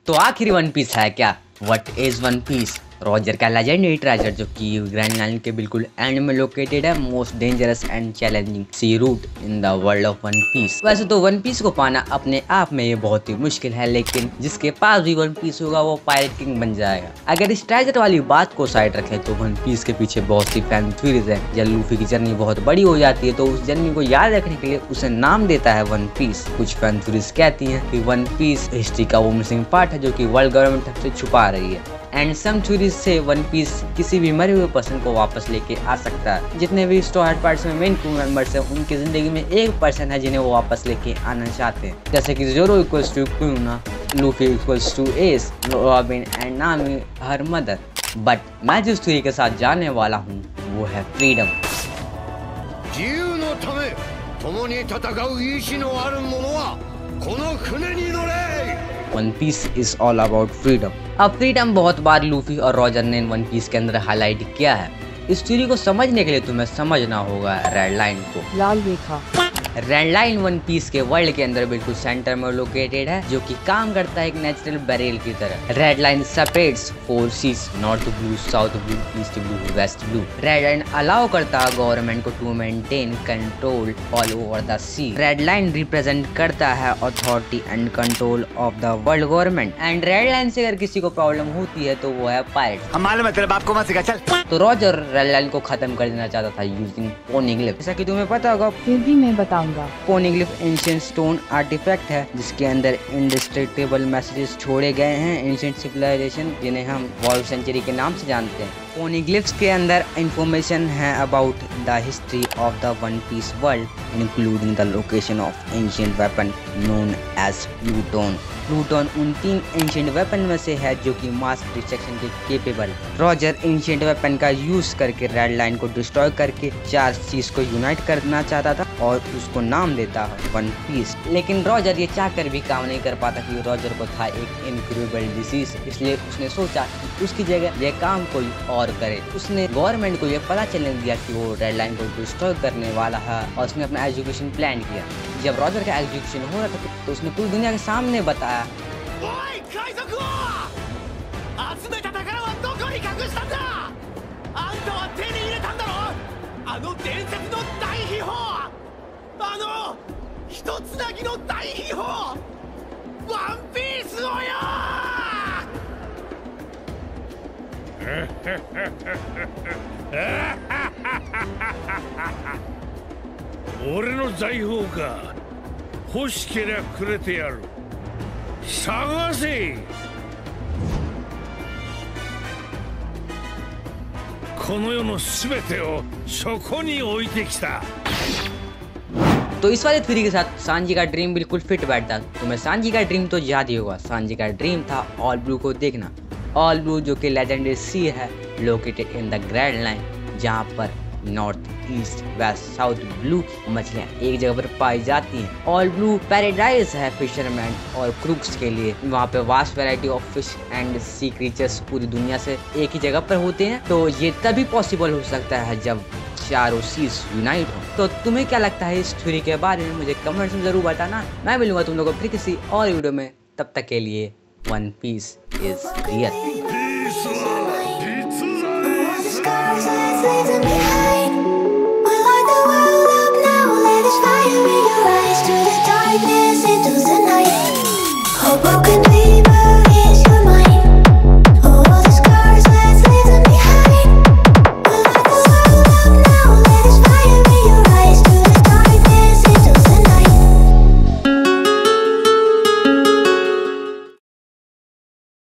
तो आखिर one piece है क्या? What is one piece? Roger का लेजेंडरी ट्रेजर जो कि ग्रैंड लाइन के बिल्कुल एंड में लोकेटेड है, most dangerous and challenging sea route in the world of one piece. वैसे तो वन पीस को पाना अपने आप में ये बहुत ही मुश्किल है, लेकिन जिसके पास भी वन पीस होगा वो पायरेट किंग बन जाएगा। अगर इस ट्रेजर वाली बात को साइड रखें तो वन पीस के पीछे बहुत सी फैन थ्योरीज है। जब लूफी की जर्नी बहुत बड़ी हो जाती है तो उस जर्नी को याद रखने के लिए उसे नाम देता है वन पीस। कुछ फैन थ्योरीज कहती है कि वन पीस हिस्ट्री का वो मिसिंग पार्ट है जो कि वर्ल्ड गवर्नमेंट से छुपा रही है। एंड सम थ्योरीज से वन पीस किसी भी मरे हुए पर्सन को वापस लेके आ सकता है। जितने भी स्टोर हार्ट पार्ट्स में मेन क्रू मेंबर्स हैं उनकी जिंदगी में एक पर्सन है जिन्हें वो वापस लेके आना चाहते हैं, जैसे कि Zoro equals to Kuina, Luffy equals to Ace, Robin and Nami her mother. But मैं जिस थ्योरी के साथ जाने वाला हूँ वो है freedom. One piece is all about freedom. अब फ्रीडम बहुत बार लूफी और रॉजर ने वन पीस के अंदर हाईलाइट किया है। इस थ्योरी को समझने के लिए तुम्हें समझना होगा रेड लाइन को। लाल रेखा रेड लाइन वन पीस के वर्ल्ड के अंदर बिल्कुल सेंटर में लोकेटेड है, जो कि काम करता है एक नेचुरल बैरियर की तरह। Red line separates 4 seas, North Blue, South Blue, East Blue, West Blue. Red line allow करता है गवर्नमेंट को to maintain control all over the sea. Red line represent करता है authority and control of the world government. And red line से अगर किसी को problem होती है तो वो है पायरेट। हम मालूम है तेरे बाप को मत सिखा चल। तो रॉजर रेड लाइन को खत्म कर देना चाहता था यूजिंग पोनिग्लिफ। जैसा कि तुम्हें पता होगा, फिर भी मैं बताऊंगा। पोनिग्लिफ एंशिएंट स्टोन आर्टिफैक्ट है जिसके अंदर इंडिस्ट्रक्टेबल मैसेजेस छोड़े गए हैं एंशिएंट सिविलाइजेशन, जिन्हें हम वर्ल्ड सेंचुरी के नाम से जानते हैं। पोनिग्लिफ्स के अंदर इंफॉर्मेशन है about the history of the one piece world, including the location of ancient weapon known as Pluton. Pluton उन 3 एंशिएंट वेपन में से है जो कि मास डिस्ट्रक्शन के केपेबल। रॉजर एंशिएंट वेपन का यूज करके रेड लाइन को डिस्ट्रॉय करके 4 चीज को यूनाइट करना चाहता था और उसको नाम देता है वन पीस। लेकिन रॉजर ये चाहकर भी काम नहीं कर पाता कि रॉजर को था एक इनक्यूरेबल डिसीज, इसलिए उसने सोचा कि उसकी जगह ये काम कोई और करे। उसने गवर्नमेंट को ये पता चलने दिया कि वो रेड लाइन को डिस्ट्रॉय करने वाला है और उसने अपना एजुकेशन प्लान किया। जब रॉजर का एजुकेशन हो रहा था तो उसने पूरी दुनिया के सामने बताया, 俺の財宝か欲しけりゃくれてやる。探せ。この世のすべてをそこに置いてきた。 तो इस वाले थ्योरी के साथ सांजी का ड्रीम बिल्कुल फिट बैठता। तुम्हें सांजी का ड्रीम तो याद ही होगा। सांजी का ड्रीम था ऑल ब्लू को देखना। ऑल ब्लू जो कि लेजेंडरी सी है located in the grand line, जहाँ पर north, east, west, south blue मछलियाँ एक जगह पर पाई जाती हैं। ऑल ब्लू पैराडाइज है फिशरमैन और क्रूक्स के लिए। वहाँ पे vast variety of fish and sea creatures पूरी दुनिया से एक ही जगह पर होते हैं। तो ये तभी पॉसिबल हो सकता है जब चारों सीज यूनाइट हो। तो तुम्हें क्या लगता है इस थ्योरी के बारे में? मुझे कमेंट्स में जरूर बताना। मैं मिलूंगा तुम लोगों को फिर किसी और वीडियो में। तब तक के लिए one piece is real. Fire in your eyes, to the darkness, into the night. Hoboken.